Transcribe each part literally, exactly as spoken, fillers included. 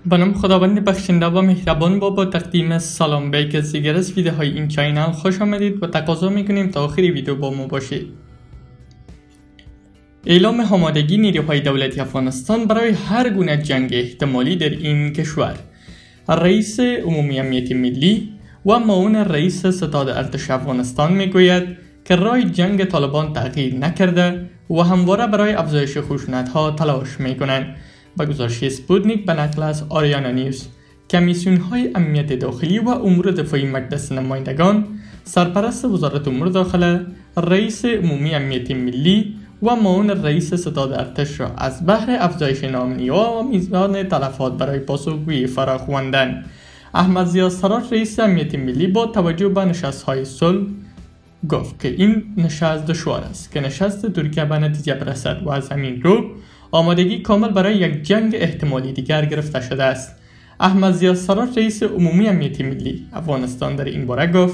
به نام خداوند بخشنده و مهربان با با تقدیم سلام به یک از دیگر از ویدیوهای این کانال خوش آمدید و تقاضا میکنیم تا آخر ویدیو با ما باشید. اعلام آمادگی نیروهای دولتی افغانستان برای هر گونه جنگ احتمالی در این کشور. رئیس عمومی امنیت ملی و معاون رئیس ستاد ارتش افغانستان میگوید که راه جنگ طالبان تغییر نکرده و همواره برای افزایش خشونت‌ها تلاش میکنند. با گزارش اسپوتنیک به نقل از آریانا نیوز، کمیسیون های امنیت داخلی و امور دفاعی مجلس نمایندگان، سرپرست وزارت امور داخله، رئیس عمومی امنیت ملی و معاون رئیس ستاد ارتش را از بهر افزایش نامنی و میزان تلفات برای پاسخگویی فراخواندند. احمد ضیا سراج رئیس امنیت ملی با توجه به نشست‌های صلح گفت که این نشست دشوار است که نشست ترکیه به نتیجه برسد و از همین رو آمادگی کامل برای یک جنگ احتمالی دیگر گرفته شده است. احمد ضیا سراج رئیس عمومی امنیت ملی افغانستان در این باره گفت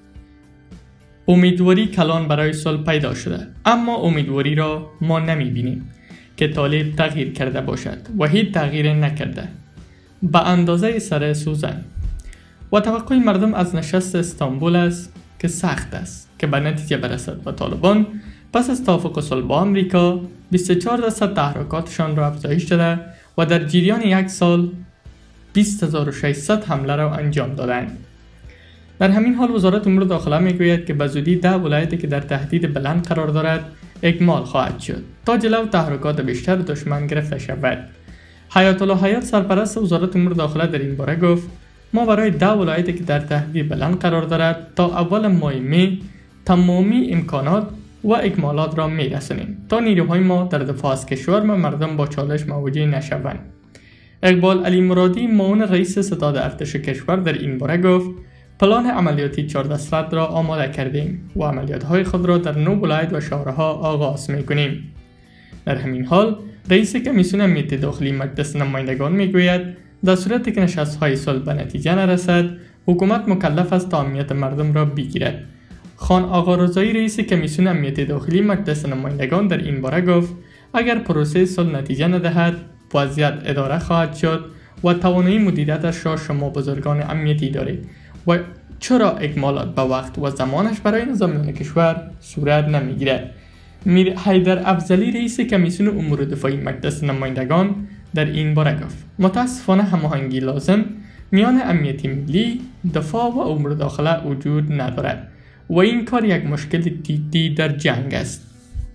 امیدواری کلان برای صلح پیدا شده، اما امیدواری را ما نمی بینیم که طالب تغییر کرده باشد و هیچ تغییر نکرده به اندازه سر سوزن و توقع مردم از نشست استانبول است که سخت است که به نتیجه برسد و طالبان پس از توافق صلح با آمریکا بیست و چهار درصد تحرکاتشان را افزایش داده و در جریان یک سال بیست هزار و ششصد حمله را انجام دادند. در همین حال وزارت امور داخله میگوید که به زودی ده ولایتی که در تهدید بلند قرار دارد اکمال خواهد شد تا جلو تحرکات بیشتر دشمن گرفته شود. حیات الله حیات سرپرست وزارت امور داخله در این باره گفت ما برای ده ولایتی که در تهدید بلند قرار دارد تا اول ماه می تمامی امکانات و اکمالات را میرسانیم تا نیروهای ما در دفاع از کشور و مردم با چالش مواجه نشوند. اقبال علی مرادی معاون رئیس ستاد ارتش کشور در این باره گفت پلان عملیاتی چهار دسترد را آماده کردیم و عملیات‌های خود را در نو ولایت و شهرها آغاز می‌کنیم. در همین حال رئیس کمیسیون امنیت داخلی مجلس نمایندگان میگوید در صورتی که نشست‌های صلح به نتیجه نرسد حکومت مکلف است تا امنیت مردم را بگیرد. خان آقا رضایی رئیس کمیسیون امنیت داخلی مجلس نمایندگان در این باره گفت اگر پروسه صلح نتیجه ندهد وضعیت اداره خواهد شد و توانایی مدیریتش را شما بزرگان امنیتی دارید و چرا اکمالات به وقت و زمانش برای نظامیان کشور صورت نمیگیرد. میر حیدر افضلی رئیس کمیسیون امور دفاعی مجلس نمایندگان در این باره گفت متاسفانه هماهنگی لازم میان امنیت ملی، دفاع و امور داخله وجود ندارد و این کار یک مشکل جدی در جنگ است.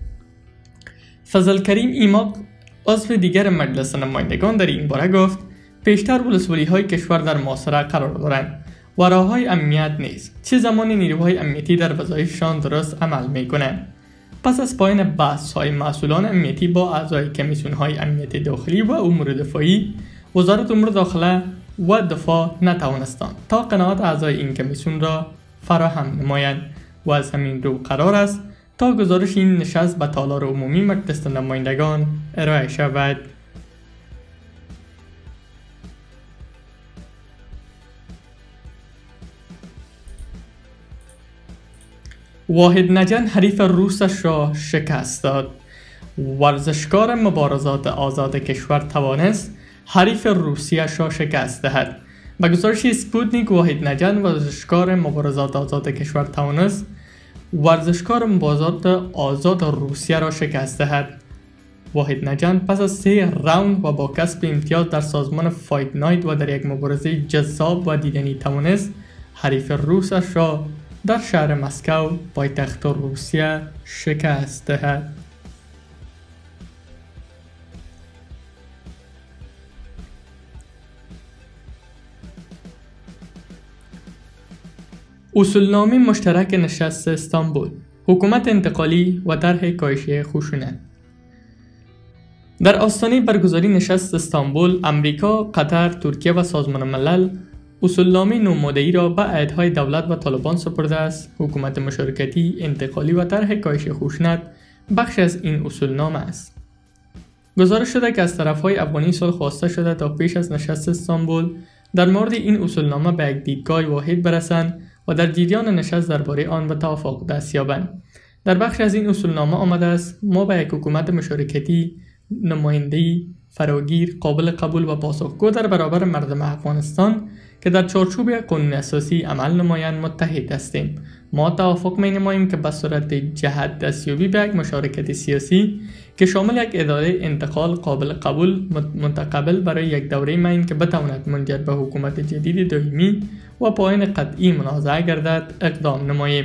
فضل کریم ایماق عضو دیگر مجلس نمایندگان در این باره گفت پیشتر ولسوالی های کشور در محاصره قرار دارند و راه های امنیت نیست چه زمان نیروهای امنیتی در وظایفشان درست عمل می کنند. پس از پایان بحث های مسئولان امنیتی با اعضای کمیسیون های امنیت داخلی و امور دفاعی، وزارت امور داخله و دفاع نتوانستند تا قناعت اعضای این کمیسیون را فراهم نمایند و از همین رو قرار است تا گزارش این نشست به تالار عمومی مجلس نمایندگان ارائه شود. واحد نجن حریف روسش را شکست داد. ورزشکار مبارزات آزاد کشور توانست حریف روسیش را شکست دهد. با گزارش اسپوتنیک واحد نجن ورزشکار مبارزات آزاد کشور توانست ورزشکار مبارزات آزاد روسیه را شکست دهد. واحد نجن پس از سه راوند و با کسب امتیاز در سازمان فایت نایت و در یک مبارزه جذاب و دیدنی توانست حریف روسش را در شهر مسکو پایتخت روسیه شکست دهد. اصولنامه مشترک نشست استانبول، حکومت انتقالی و طرح کاهش خشونت. در آستانه برگزاری نشست استانبول، امریکا، قطر، ترکیه و سازمان ملل اصولنامه نوماده‌ای را به عهدهای دولت و طالبان سپرده است. حکومت مشارکتی، انتقالی و طرح کاهش خشونت بخش از این اصولنامه است. گزارش شده که از طرفهای افغانی صلح خواسته شده تا پیش از نشست استانبول در مورد این اصولنامه به یک دیدگاه واحد برسند و در جریان نشست درباره آن به توافق دست یابند. در بخش از این اصولنامه آمده است ما به یک حکومت مشارکتی نماینده‌ای فراگیر، قابل قبول و پاسخگو در برابر مردم افغانستان که در چارچوب قانون اساسی عمل نمایند متحد هستیم. ما توافق می نماییم که به صورت جهت دستیابی به یک مشارکت سیاسی که شامل یک اداره انتقال قابل قبول متقبل برای یک دوره معین که بتواند منجر به حکومت جدید دائمی و پایان قطعی منازعه گردد اقدام نماییم.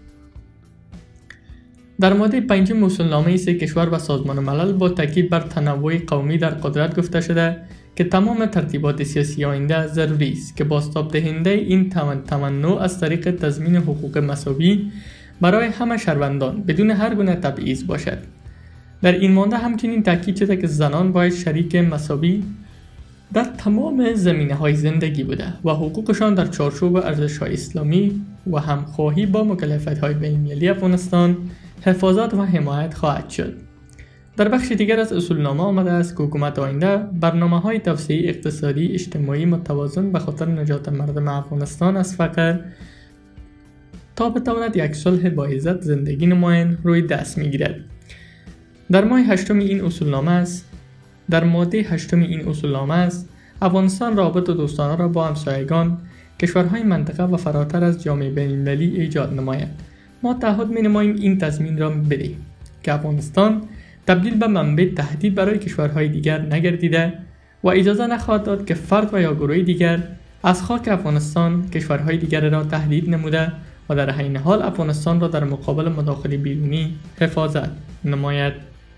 در ماده پنجم اصولنامه سه کشور و سازمان ملل با تاکید بر تنوع قومی در قدرت گفته شده که تمام ترتیبات سیاسی آینده ضروری است که بازتاب دهنده این تمنع از طریق تضمین حقوق مساوی برای همه شهروندان بدون هر گونه تبعیض باشد. در این مانده همچنین تاکید شده که زنان باید شریک مساوی در تمام زمینه‌های زندگی بوده و حقوقشان در چارچوب ارزش‌های اسلامی و همخواهی با مکلفیت‌های بین‌المللی افغانستان حفاظت و حمایت خواهد شد. در بخش دیگر از اصولنامه آمده است که حکومت آینده برنامه‌های توسعه اقتصادی اجتماعی متوازن به خاطر نجات مردم افغانستان از فقر تا بتواند یک صلح با عزت زندگی نمایند روی دست می‌گیرد. در ماه هشتم این اصولنامه است در ماده هشتم این اصولنامه است افغانستان رابط دوستانه را با همسایگان، کشورهای منطقه و فراتر از جامعه بین‌المللی ایجاد نماید. ما تعهد می‌نماییم این تضمین را بدهیم که افغانستان تبدیل به منبع تهدید برای کشورهای دیگر نگردیده و اجازه نخواهد داد که فرد و یا گروه دیگر از خاک افغانستان کشورهای دیگر را تهدید نموده و در عین حال افغانستان را در مقابل مداخله بیرونی حفاظت نماید.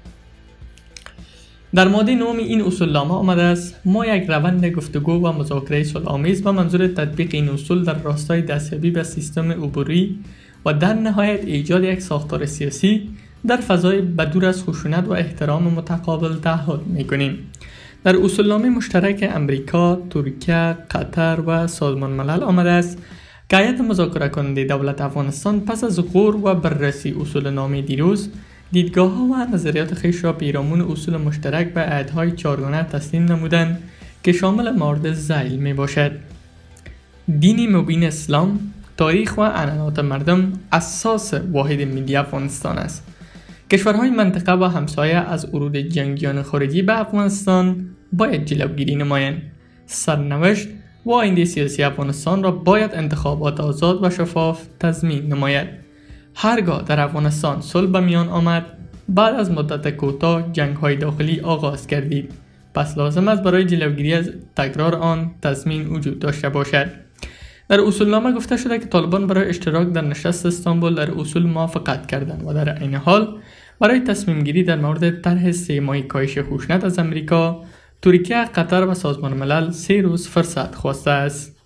در ماده نهم این اصولنامه آمده است ما یک روند گفتگو و مذاکره صلح‌آمیز به منظور تطبیق این اصول در راستای دستیابی به سیستم عبوری و در نهایت ایجاد یک ساختار سیاسی در فضای بدور از خشونت و احترام متقابل تعهد می‌کنیم. در اصولنامه مشترک امریکا، ترکیه، قطر و سازمان ملل آمده است که هیئت مذاکره کننده دولت افغانستان پس از غور و بررسی اصولنامه دیروز دیدگاه‌ها و نظریات خویش را پیرامون اصول مشترک به عهدهای چهارگانه تسلیم نمودند که شامل موارد ذیل میباشد: دین مبین اسلام، تاریخ و عنعنات مردم اساس واحد ملی افغانستان است. کشورهای منطقه و همسایه از ورود جنگیان خارجی به افغانستان باید جلوگیری نمایند. سرنوشت و آینده سیاسی افغانستان را باید انتخابات آزاد و شفاف تضمین نماید. هرگاه در افغانستان صلح به میان آمد، بعد از مدت کوتاه جنگ‌های داخلی آغاز گردید. پس لازم است برای جلوگیری از تکرار آن تضمین وجود داشته باشد. در اصولنامه گفته شده که طالبان برای اشتراک در نشست استانبول در اصول موافقت کردند و در عین حال برای تصمیم گیری در مورد طرح سه ماهه کاهش خشونت از امریکا، ترکیه، قطر و سازمان ملل سه روز فرصت خواسته است.